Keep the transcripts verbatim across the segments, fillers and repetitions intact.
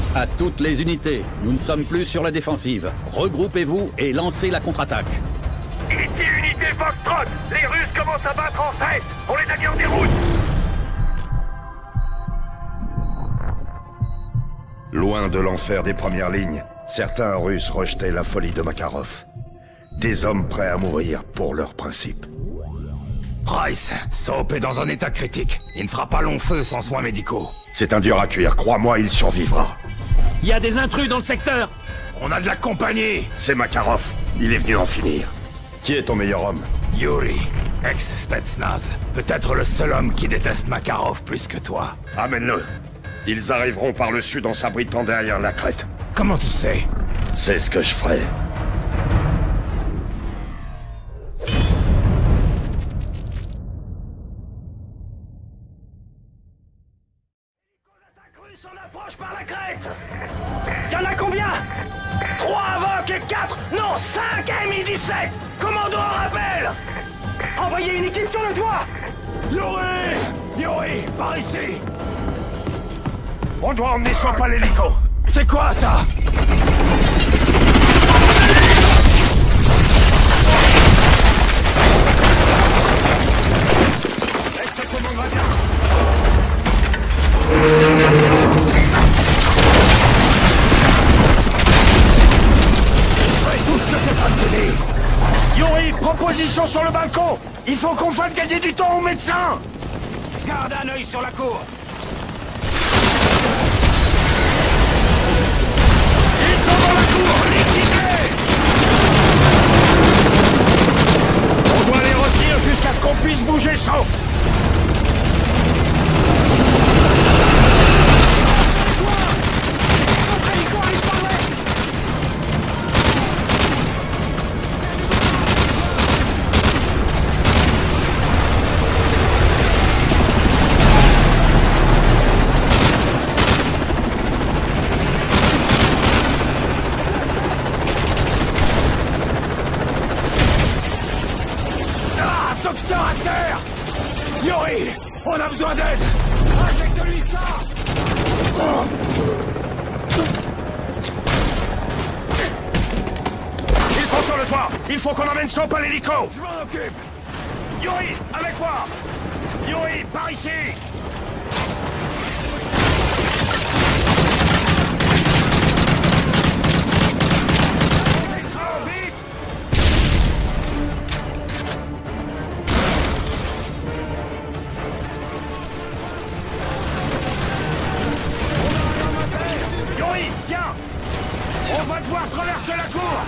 À toutes les unités, nous ne sommes plus sur la défensive. Regroupez-vous et lancez la contre-attaque. Ici unité Foxtrot. Les Russes commencent à battre en tête. On les a mis en déroute. Loin de l'enfer des premières lignes, certains Russes rejetaient la folie de Makarov. Des hommes prêts à mourir pour leurs principes. Price, Soap est dans un état critique. Il ne fera pas long feu sans soins médicaux. C'est un dur à cuire, crois-moi, il survivra. Il y a des intrus dans le secteur. On a de la compagnie. C'est Makarov, il est venu en finir. Qui est ton meilleur homme? Yuri, ex-Spetsnaz. Peut-être le seul homme qui déteste Makarov plus que toi. Amène-le. Ils arriveront par le sud en s'abritant derrière la crête. Comment tu sais? C'est ce que je ferai. On approche par la crête. Y'en a combien? Trois Avoc et quatre, non, cinq M I dix-sept. Commando en rappel. Envoyez une équipe sur le toit. Yuri! Yuri, par ici! On doit emmener Soap à l'hélico. C'est quoi ça? Ça commandera bien. Yuri, proposition sur le balcon. Il faut qu'on fasse gagner du temps aux médecins. Garde un œil sur la cour. Ils sont dans la cour, liquidés. On doit les retenir jusqu'à ce qu'on puisse bouger sans. Docteur à terre! Yuri! On a besoin d'aide! Injecte-lui ça! Oh. Ils sont sur le toit. Il faut qu'on emmène Soap à l'hélico. Je m'en occupe! Yuri, avec moi. Yuri, par ici. Descends, vite. Yuri, viens. On va devoir traverser la cour.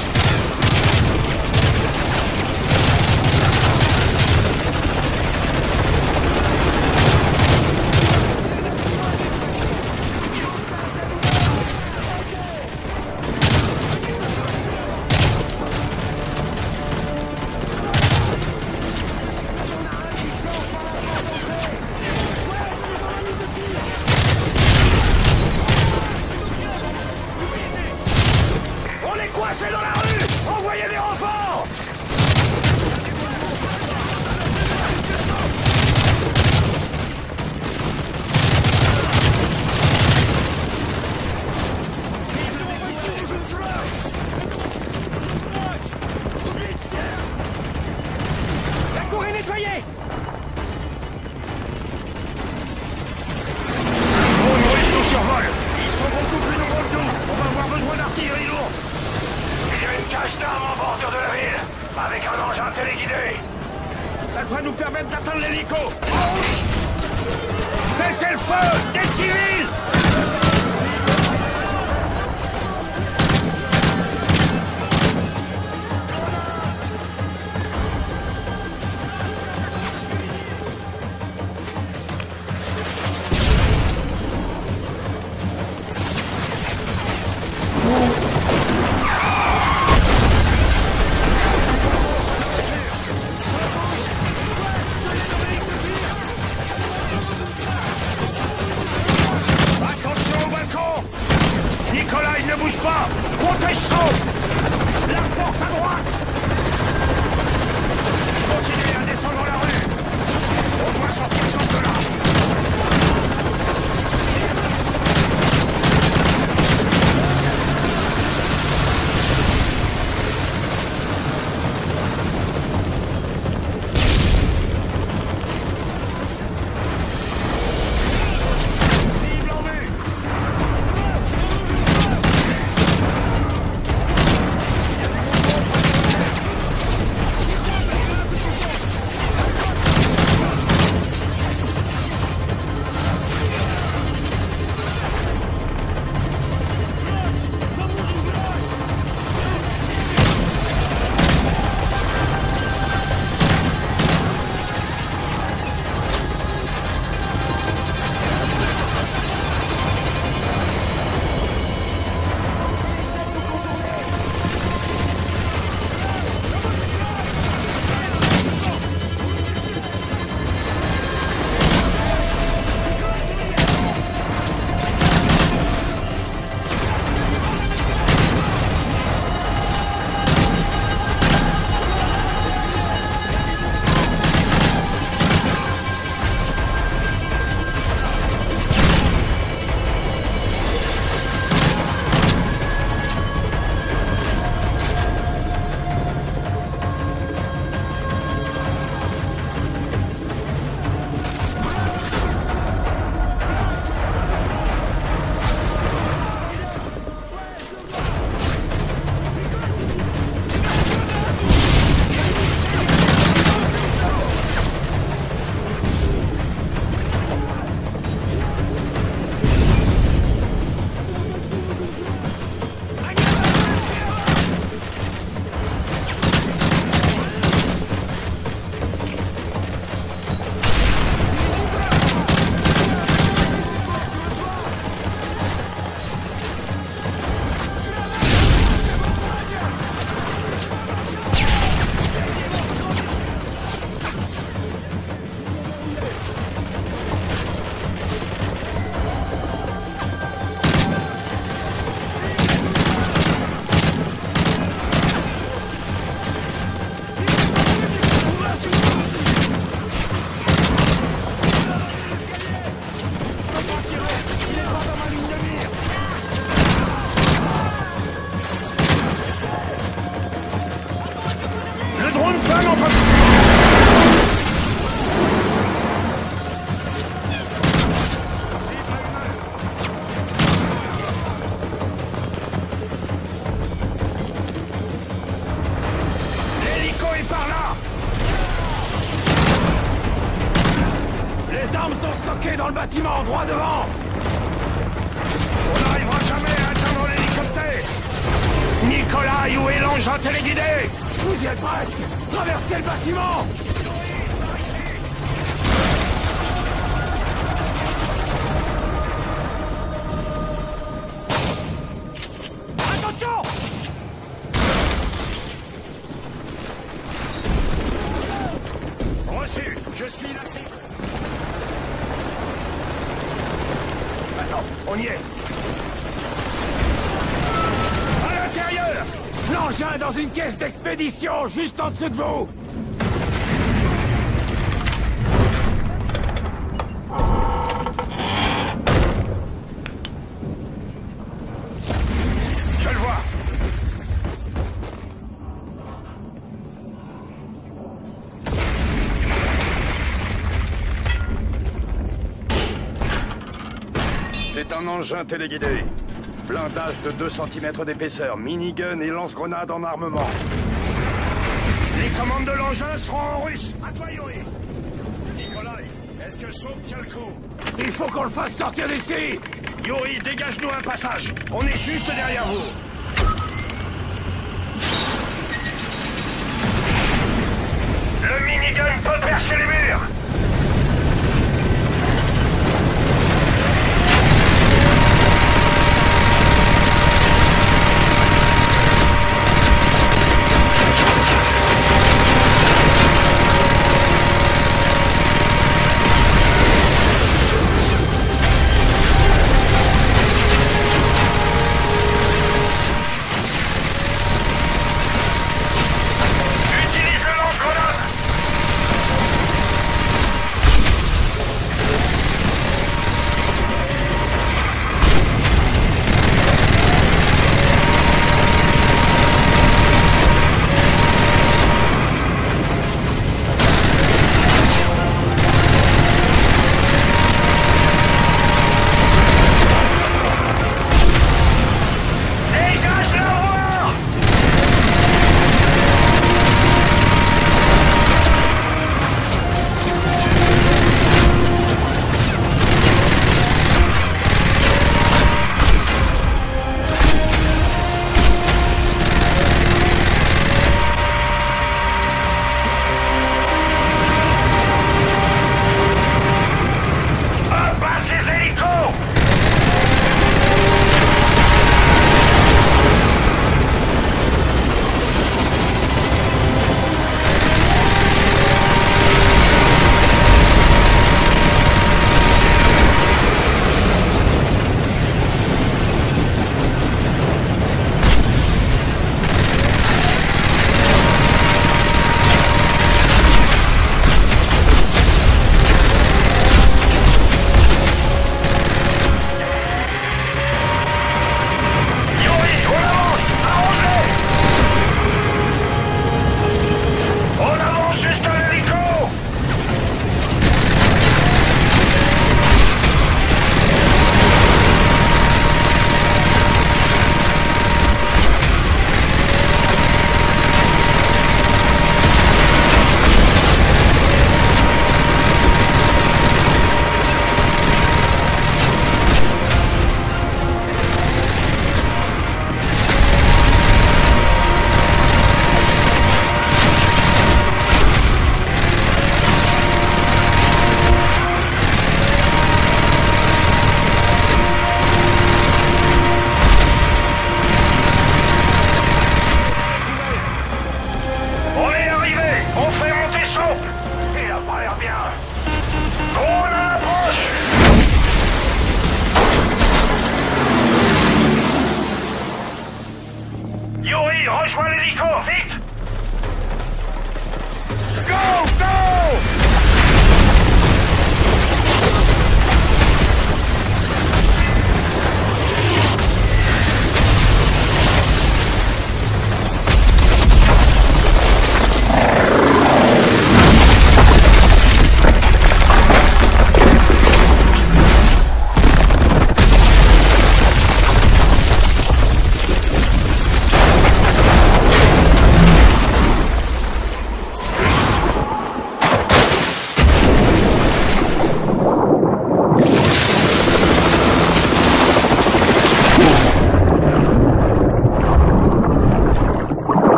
C'est dans la rue. Envoyez des renforts. La cour est nettoyée. Oh, Maurice nous survole. Ils sont beaucoup plus nombreux que nous. On va avoir besoin d'artillerie lourde. Il y a une cache d'armes en bordure de la ville, avec un engin téléguidé. Ça devrait nous permettre d'atteindre l'hélico. Oh oui. Cessez le feu, des civils. Attention! stockés dans le bâtiment, droit devant. On n'arrivera jamais à atteindre l'hélicoptère. Nicolas, où est l'engin téléguidé? Vous y êtes presque. Traversez le bâtiment. Attention! Reçu, je suis la cible. Attends, on y est. À l'intérieur! L'engin est dans une caisse d'expédition, juste en dessous de vous! Je le vois. C'est un engin téléguidé. Blindage de deux centimètres d'épaisseur, minigun et lance-grenade en armement. Les commandes de l'engin seront en russe. À toi, Yuri. Nikolai, est-ce que Sauve tient le coup? Il faut qu'on le fasse sortir d'ici! Yuri, dégage-nous un passage. On est juste derrière vous. Le minigun peut percer les murs.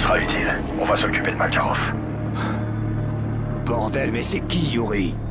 sera utile. On va s'occuper de Makarov. Bordel, mais c'est qui, Yuri?